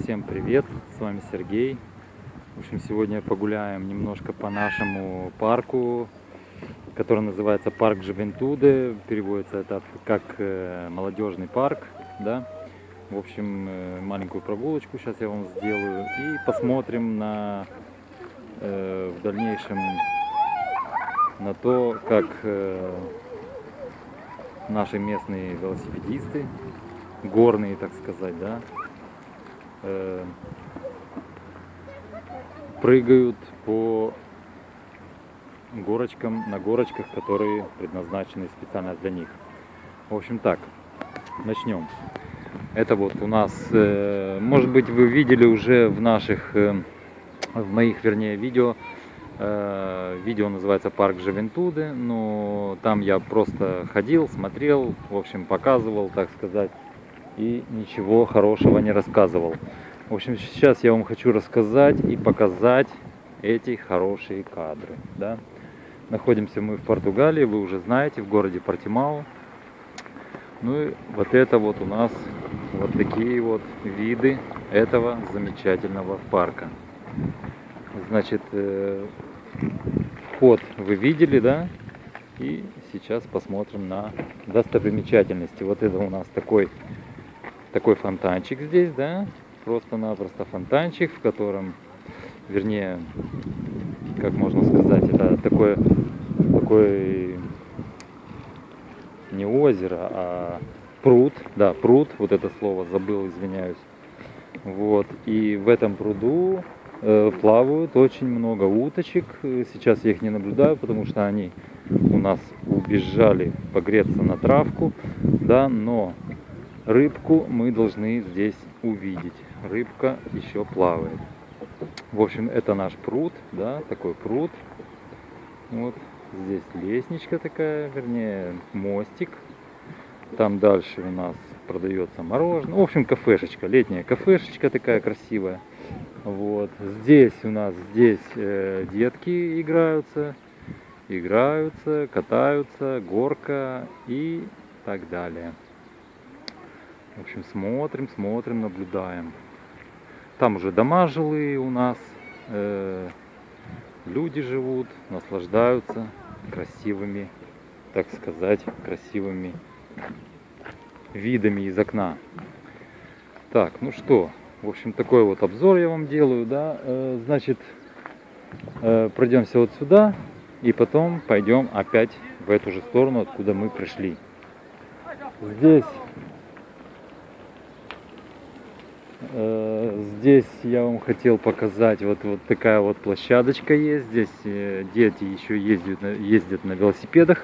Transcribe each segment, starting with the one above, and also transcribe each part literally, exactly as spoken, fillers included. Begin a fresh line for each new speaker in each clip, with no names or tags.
Всем привет, с вами Сергей. В общем, сегодня погуляем немножко по нашему парку, который называется Парк Жувентуде. Переводится это как молодежный парк, да. В общем, маленькую прогулочку сейчас я вам сделаю и посмотрим на э, в дальнейшем на то, как э, наши местные велосипедисты, горные, так сказать, да, э, прыгают по горочкам, на горочках, которые предназначены специально для них. В общем, так, начнем. Это вот у нас, э, может быть, вы видели уже в наших, э, в моих, вернее, видео. Э, видео называется Парк Жувентуде, но там я просто ходил, смотрел, в общем, показывал, так сказать, и ничего хорошего не рассказывал. В общем, сейчас я вам хочу рассказать и показать эти хорошие кадры, да. Находимся мы в Португалии, вы уже знаете, в городе Портимау. Ну и вот это вот у нас вот такие вот виды этого замечательного парка. Значит, э, вход вы видели, да? И сейчас посмотрим на достопримечательности. Вот это у нас такой, такой фонтанчик здесь, да? Просто-напросто фонтанчик, в котором, вернее, как можно сказать, это такое, такой не озеро, а пруд, да, пруд, вот это слово забыл, извиняюсь. Вот, и в этом пруду э, плавают очень много уточек. Сейчас я их не наблюдаю, потому что они у нас убежали погреться на травку, да, но рыбку мы должны здесь увидеть. Рыбка еще плавает. В общем, это наш пруд, да, такой пруд. Вот здесь лестничка такая, вернее, мостик. Там дальше у нас продается мороженое. В общем, кафешечка, летняя кафешечка такая красивая. Вот здесь у нас здесь э, детки играются, играются, катаются, горка и так далее. В общем, смотрим, смотрим, наблюдаем. Там уже дома жилые у нас, э, люди живут, наслаждаются красивыми, так сказать, красивыми видами из окна. Так, ну что, в общем, такой вот обзор я вам делаю, да. Э, значит, э, пройдемся вот сюда и потом пойдем опять в эту же сторону, откуда мы пришли. Здесь Здесь я вам хотел показать, вот, вот такая вот площадочка есть. Здесь дети еще ездят, ездят на велосипедах.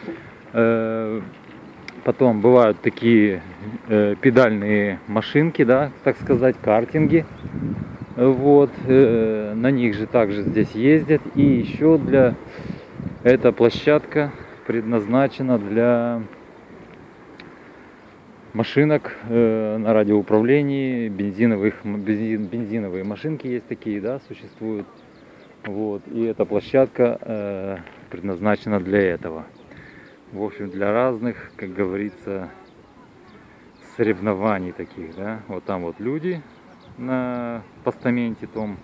Потом бывают такие педальные машинки, да, так сказать, картинги. Вот, на них же также здесь ездят. И еще для эта площадка предназначена для машинок э, на радиоуправлении, бензиновых, бензин, бензиновые машинки есть такие, да, существуют. Вот, и эта площадка э, предназначена для этого. В общем, для разных, как говорится, соревнований таких, да. Вот там вот люди на постаменте том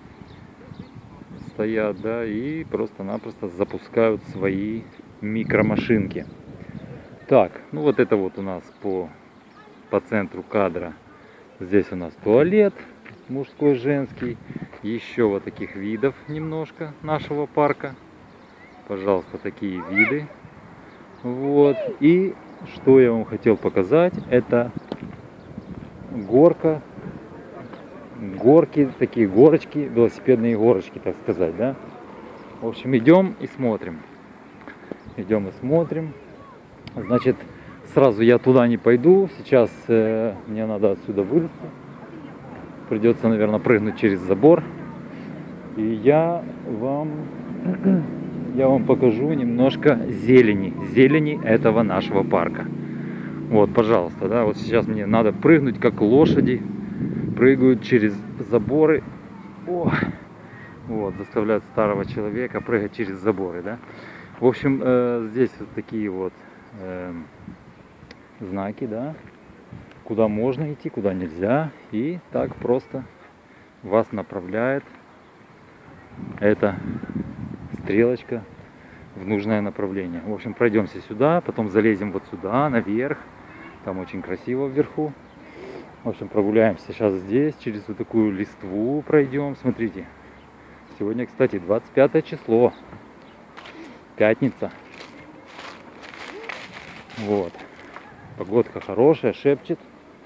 стоят, да, и просто-напросто запускают свои микромашинки. Так, ну вот это вот у нас по, по центру кадра. Здесь у нас туалет мужской, женский. Еще вот таких видов немножко нашего парка. Пожалуйста, такие виды. Вот. И что я вам хотел показать, это горка. Горки, такие горочки, велосипедные горочки, так сказать, да. В общем, идем и смотрим. Идем и смотрим. Значит, сразу я туда не пойду. Сейчас э, мне надо отсюда вылезти. Придется, наверное, прыгнуть через забор. И я вам, я вам покажу немножко зелени. Зелени этого нашего парка. Вот, пожалуйста, да, вот сейчас мне надо прыгнуть, как лошади. Прыгают через заборы. О, вот, заставляют старого человека прыгать через заборы, да. В общем, э, здесь вот такие вот э, знаки, да, куда можно идти, куда нельзя. И так просто вас направляет эта стрелочка в нужное направление. В общем, пройдемся сюда, потом залезем вот сюда, наверх. Там очень красиво вверху. В общем, прогуляемся сейчас здесь, через вот такую листву пройдем. Смотрите, сегодня, кстати, двадцать пятое число, пятница. Вот, погодка хорошая, шепчет.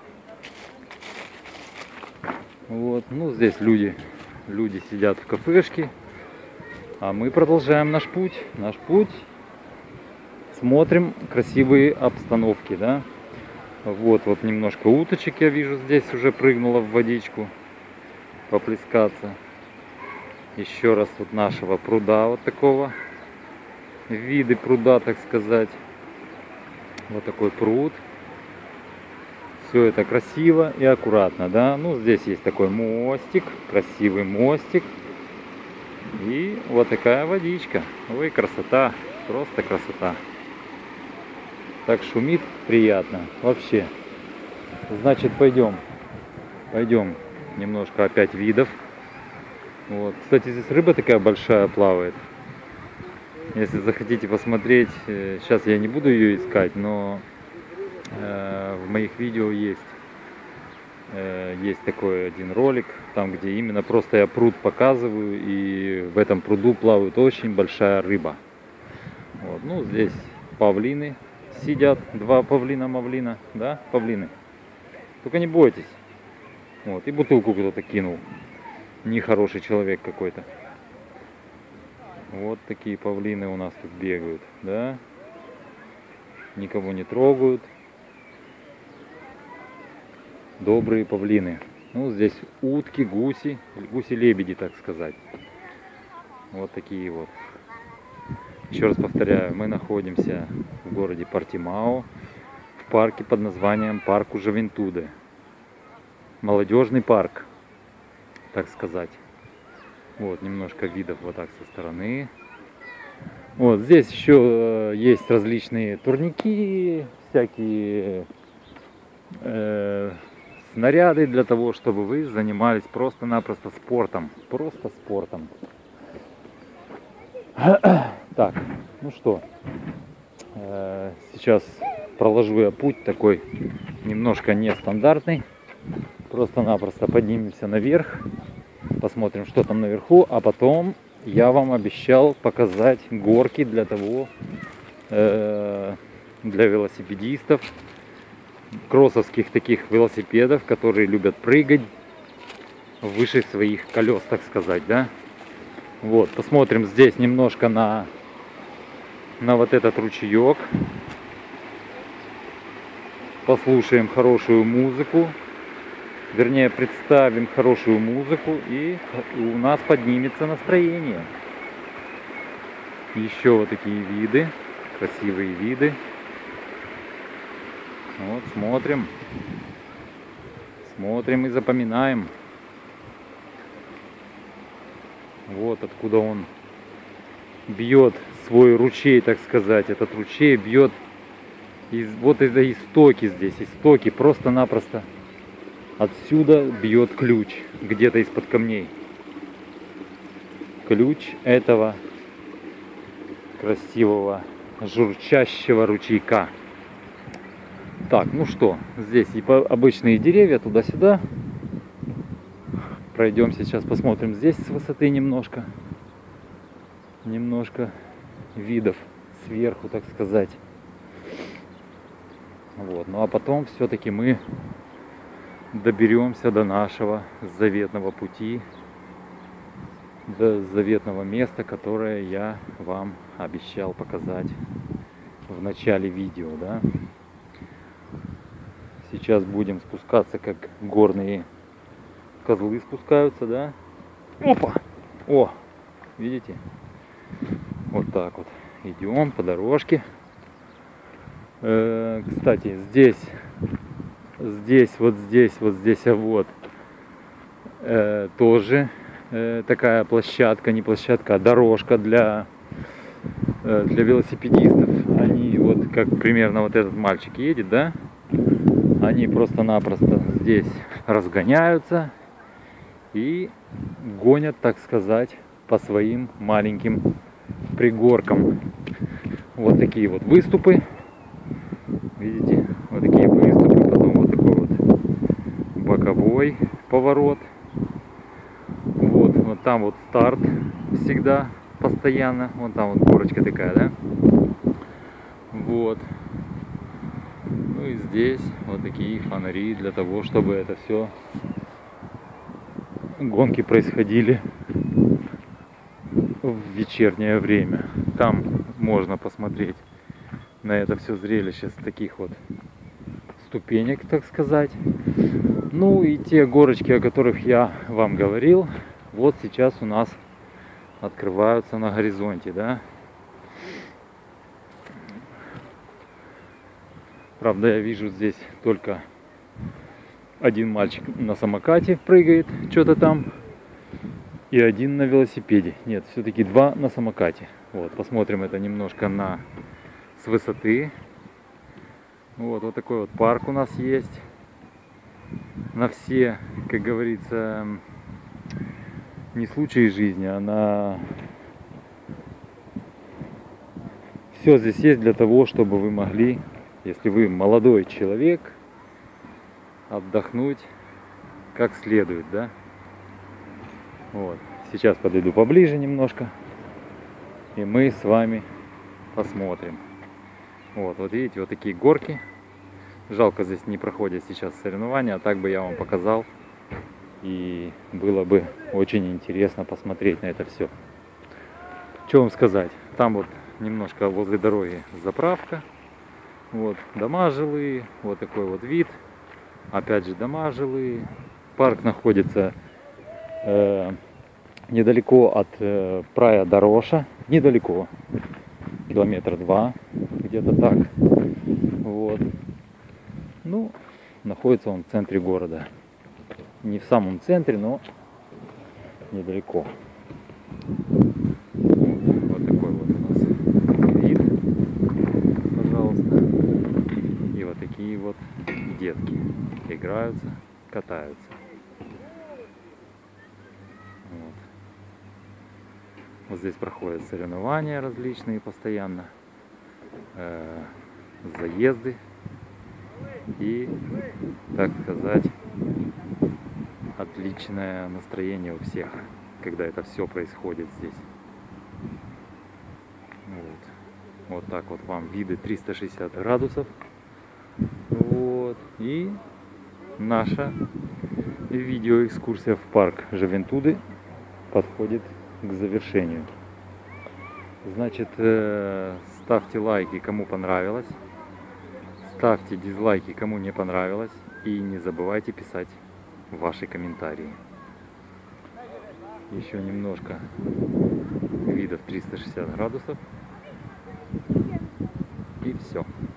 Вот, ну здесь люди, люди сидят в кафешке, а мы продолжаем наш путь, наш путь. Смотрим красивые обстановки, да. Вот, вот немножко уточек я вижу, здесь уже прыгнула в водичку поплескаться. Еще раз вот нашего пруда, вот такого, виды пруда, так сказать. Вот такой пруд. Все это красиво и аккуратно, да. Ну, здесь есть такой мостик, красивый мостик. И вот такая водичка. Ой, красота, просто красота. Так шумит приятно вообще. Значит, пойдем, пойдем немножко опять видов. Вот. Кстати, здесь рыба такая большая плавает. Если захотите посмотреть, сейчас я не буду ее искать, но э, в моих видео есть э, есть такой один ролик, там где именно просто я пруд показываю, и в этом пруду плавает очень большая рыба. Вот. Ну, здесь павлины сидят, два павлина-мавлина, да, павлины. Только не бойтесь. Вот, и бутылку кто-то кинул. Нехороший человек какой-то. Вот такие павлины у нас тут бегают, да. Никого не трогают. Добрые павлины. Ну, здесь утки, гуси, гуси-лебеди, так сказать. Вот такие вот. Еще раз повторяю, мы находимся в городе Портимао, в парке под названием Парку Жувентуде. Молодежный парк, так сказать. Вот, немножко видов вот так со стороны. Вот, здесь еще есть различные турники, всякие э, снаряды для того, чтобы вы занимались просто-напросто спортом. Просто спортом. Так, ну что, сейчас проложу я путь такой немножко нестандартный. Просто-напросто поднимемся наверх, посмотрим, что там наверху, а потом я вам обещал показать горки для того, для велосипедистов, кроссовских таких велосипедов, которые любят прыгать выше своих колес, так сказать, да. Вот, посмотрим здесь немножко на, на вот этот ручеек. Послушаем хорошую музыку. Вернее, представим хорошую музыку, и у нас поднимется настроение. Еще вот такие виды, красивые виды. Вот, смотрим. Смотрим и запоминаем. Вот откуда он бьет свой ручей, так сказать. Этот ручей бьет из, вот это истоки здесь, истоки просто-напросто. Отсюда бьет ключ, где-то из-под камней. Ключ этого красивого журчащего ручейка. Так, ну что, здесь и обычные деревья туда-сюда. Пройдем сейчас, посмотрим здесь с высоты немножко. Немножко видов сверху, так сказать. Вот, ну а потом все-таки мы доберемся до нашего заветного пути, до заветного места, которое я вам обещал показать в начале видео, да. Сейчас будем спускаться, как горные козлы спускаются, да. Опа! О! Видите? Вот так вот идем по дорожке. Э, кстати, здесь, здесь, вот здесь, вот здесь, а вот э, тоже э, такая площадка, не площадка, а дорожка для, э, для велосипедистов. Они вот, как примерно вот этот мальчик едет, да? Они просто-напросто здесь разгоняются и гонят, так сказать, по своим маленьким пригоркам. Вот такие вот выступы. Видите, вот такие выступы, потом вот такой вот боковой поворот. Вот, вот там вот старт всегда постоянно. Вон там вот горочка такая, да? Вот. Ну и здесь вот такие фонари для того, чтобы это все гонки происходили в вечернее время. Там можно посмотреть на это все зрелище с таких вот ступенек, так сказать. Ну и те горочки, о которых я вам говорил, вот сейчас у нас открываются на горизонте, да. Правда, я вижу здесь только один мальчик на самокате прыгает, что-то там, и один на велосипеде. Нет, все-таки два на самокате. Вот, посмотрим это немножко на с высоты. Вот, вот такой вот парк у нас есть. На все, как говорится, не случаи жизни, а на... Все здесь есть для того, чтобы вы могли, если вы молодой человек, отдохнуть как следует, да? Вот. Сейчас подойду поближе немножко, и мы с вами посмотрим. Вот, вот видите, вот такие горки. Жалко, здесь не проходят сейчас соревнования, а так бы я вам показал. И было бы очень интересно посмотреть на это все. Что вам сказать? Там вот немножко возле дороги заправка. Вот дома жилые, вот такой вот вид. Опять же дома жилые. Парк находится э, недалеко от э, Прая Дороша. Недалеко. Километра два. Где-то так. Вот. Ну, находится он в центре города. Не в самом центре, но недалеко. Вот такой вот у нас вид, пожалуйста. И вот такие вот детки играются, катаются. Вот. Вот здесь проходят соревнования различные постоянно, э, заезды и, так сказать, отличное настроение у всех, когда это все происходит здесь. Вот, вот так вот вам виды триста шестьдесят градусов. Вот. И наша видеоэкскурсия в парк Жовентуды подходит к завершению. Значит, ставьте лайки, кому понравилось. Ставьте дизлайки, кому не понравилось. И не забывайте писать ваши комментарии. Еще немножко видов триста шестьдесят градусов. И все.